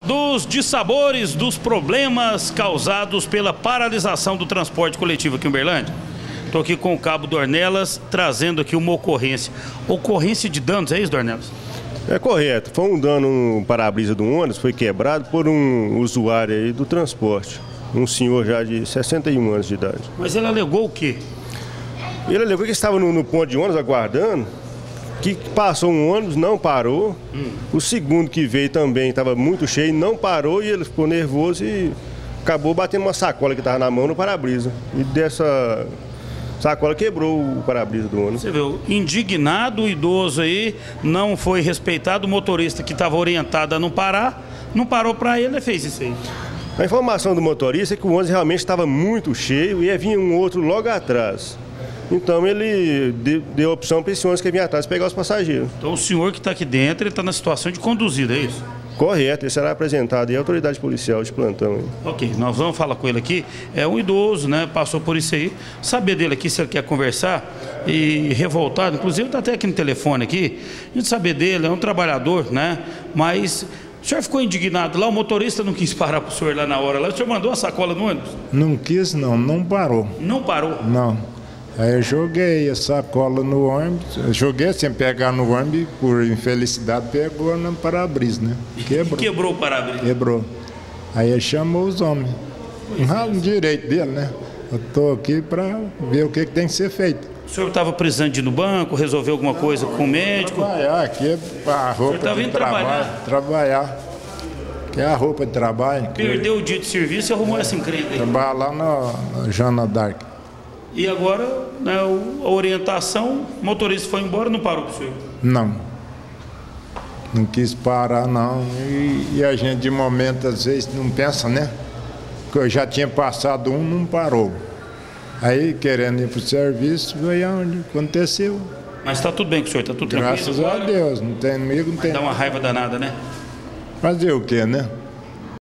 Dos dissabores dos problemas causados pela paralisação do transporte coletivo aqui em Uberlândia. Estou aqui com o Cabo Dornelas, trazendo aqui uma ocorrência. Ocorrência de danos, é isso, Dornelas? É correto. Foi um dano no para-brisa do ônibus, foi quebrado por um usuário aí do transporte. Um senhor já de 61 anos de idade. Mas ele alegou o quê? Ele alegou que estava no ponto de ônibus aguardando, que passou um ônibus, não parou. O segundo que veio também estava muito cheio, não parou e ele ficou nervoso e acabou batendo uma sacola que estava na mão no para-brisa. E dessa sacola quebrou o para-brisa do ônibus. Você viu, indignado, o idoso aí, não foi respeitado, o motorista que estava orientado a não parar, não parou para ele e fez isso aí. A informação do motorista é que o ônibus realmente estava muito cheio e ia vir um outro logo atrás. Então ele deu a opção para esse ônibus que vinha atrás pegar os passageiros. Então o senhor que está aqui dentro, ele está na situação de conduzido, é isso? Correto, ele será apresentado à autoridade policial de plantão. Hein? Ok, nós vamos falar com ele aqui. É um idoso, né? Passou por isso aí. Saber dele aqui se ele quer conversar e revoltado. Inclusive está até aqui no telefone aqui. A gente saber dele, é um trabalhador, né? Mas o senhor ficou indignado lá, o motorista não quis parar para o senhor lá na hora. Lá. O senhor mandou a sacola no ônibus? Não quis não, não parou. Não parou? Não. Aí eu joguei a sacola no ônibus, joguei sem pegar no ônibus, por infelicidade pegou no para-brisa, né? Quebrou. Quebrou o para-brisa? Quebrou. Aí ele chamou os homens. No direito dele, né? Eu estou aqui para ver o que tem que ser feito. O senhor estava precisando de ir no banco, resolver alguma coisa com o médico? Trabalhar, aqui é a roupa de trabalho. Trabalhar. Que é a roupa de trabalho. Perdeu o dia de serviço e arrumou essa encrenca aí. Trabalhar lá na Joana d'Arc. E agora, né, a orientação, o motorista foi embora, não parou para o senhor? Não. Não quis parar, não. E a gente, de momento, às vezes, não pensa, né? Que eu já tinha passado um, não parou. Aí, querendo ir para o serviço, veio onde aconteceu. Mas está tudo bem com o senhor? Está tudo tranquilo? Graças a Deus. Não tem amigo, não tem. Dá uma raiva danada, né? Fazer o quê, né?